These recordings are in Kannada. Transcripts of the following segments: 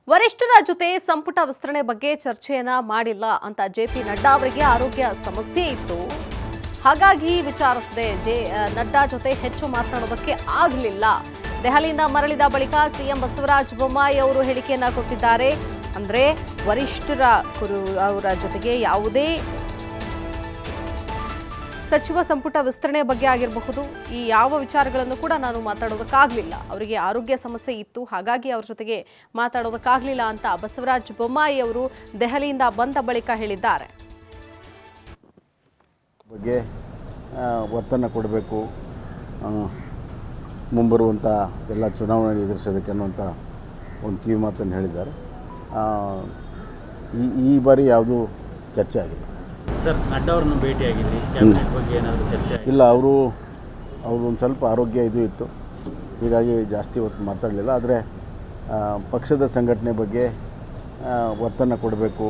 ವರಿಷ್ಠರ ಜೊತೆ ಸಂಪುಟ ವಿಸ್ತರಣೆ ಬಗ್ಗೆ ಚರ್ಚೆಯನ್ನ ಮಾಡಿಲ್ಲ ಅಂತ ಜೆಪಿ ನಡ್ಡಾ ಅವರಿಗೆ ಆರೋಗ್ಯ ಸಮಸ್ಯೆ ಇತ್ತು. ಹಾಗಾಗಿ ವಿಚಾರಿಸದೆ ನಡ್ಡಾ ಜೊತೆ ಹೆಚ್ಚು ಮಾತನಾಡೋದಕ್ಕೆ ಆಗಲಿಲ್ಲ. ದೆಹಲಿಯಿಂದ ಮರಳಿದ ಬಳಿಕ ಸಿಎಂ ಬಸವರಾಜ ಬೊಮ್ಮಾಯಿ ಅವರು ಹೇಳಿಕೆಯನ್ನ ಕೊಟ್ಟಿದ್ದಾರೆ. ಅಂದ್ರೆ ವರಿಷ್ಠರ ಅವರ ಜೊತೆಗೆ ಯಾವುದೇ ಸಚಿವ ಸಂಪುಟ ವಿಸ್ತರಣೆ ಬಗ್ಗೆ ಆಗಿರಬಹುದು, ಈ ಯಾವ ವಿಚಾರಗಳನ್ನು ಕೂಡ ನಾನು ಮಾತಾಡೋದಕ್ಕಾಗಲಿಲ್ಲ. ಅವರಿಗೆ ಆರೋಗ್ಯ ಸಮಸ್ಯೆ ಇತ್ತು, ಹಾಗಾಗಿ ಅವ್ರ ಜೊತೆಗೆ ಮಾತಾಡೋದಕ್ಕಾಗಲಿಲ್ಲ ಅಂತ ಬಸವರಾಜ ಬೊಮ್ಮಾಯಿ ಅವರು ದೆಹಲಿಯಿಂದ ಬಂದ ಬಳಿಕ ಹೇಳಿದ್ದಾರೆ. ಬಗ್ಗೆ ಒತ್ತನ್ನು ಕೊಡಬೇಕು, ಮುಂಬರುವಂಥ ಎಲ್ಲ ಚುನಾವಣೆ ಎದುರಿಸೋದಕ್ಕೆ ಅನ್ನುವಂಥ ಒಂದು ಕಿವಿ ಮಾತನ್ನು ಹೇಳಿದ್ದಾರೆ. ಈ ಬಾರಿ ಯಾವುದೂ ಚರ್ಚೆ ಆಗಿಲ್ಲ. ಸರ್, ನಡ್ಡಾ ಅವರನ್ನು ಭೇಟಿಯಾಗಿದ್ರಿ, ಕ್ಯಾಬಿನೆಟ್ ಬಗ್ಗೆ ಏನಾದರೂ ಚರ್ಚೆ? ಇಲ್ಲ, ಅವರು ಒಂದು ಸ್ವಲ್ಪ ಆರೋಗ್ಯ ಇತ್ತು, ಹೀಗಾಗಿ ಜಾಸ್ತಿ ಹೊತ್ತು ಮಾತಾಡಲಿಲ್ಲ. ಆದರೆ ಪಕ್ಷದ ಸಂಘಟನೆ ಬಗ್ಗೆ ಒತ್ತನ್ನು ಕೊಡಬೇಕು,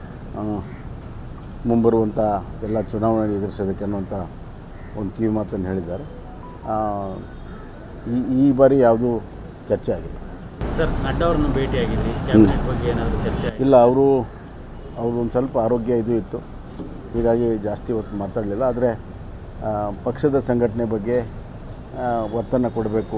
ಮುಂಬರುವಂಥ ಎಲ್ಲ ಚುನಾವಣೆ ಎದುರಿಸೋದಕ್ಕೆ ಅನ್ನುವಂಥ ಒಂದು ಕಿವಿ ಮಾತನ್ನು ಹೇಳಿದ್ದಾರೆ. ಈ ಬಾರಿ ಯಾವುದೂ ಚರ್ಚೆ ಆಗಿಲ್ಲ. ಸರ್, ನಡ್ಡಾ ಅವರನ್ನು ಭೇಟಿಯಾಗಿದ್ರಿ, ಕ್ಯಾಬಿನೆಟ್ ಬಗ್ಗೆ ಏನಾದರೂ ಚರ್ಚೆ? ಇಲ್ಲ, ಅವರು ಒಂದು ಸ್ವಲ್ಪ ಆರೋಗ್ಯ ಇತ್ತು, ಹೀಗಾಗಿ ಜಾಸ್ತಿ ಹೊತ್ತು ಮಾತಾಡಲಿಲ್ಲ. ಆದರೆ ಪಕ್ಷದ ಸಂಘಟನೆ ಬಗ್ಗೆ ಒತ್ತನ್ನು ಕೊಡಬೇಕು,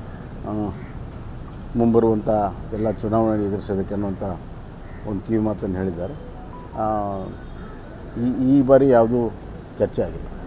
ಮುಂಬರುವಂಥ ಎಲ್ಲ ಚುನಾವಣೆ ಎದುರಿಸೋದಕ್ಕೆ ಅನ್ನುವಂಥ ಒಂದು ಕಿವಿ ಮಾತನ್ನು ಹೇಳಿದ್ದಾರೆ. ಈ ಬಾರಿ ಯಾವುದೂ ಚರ್ಚೆ ಆಗಿಲ್ಲ.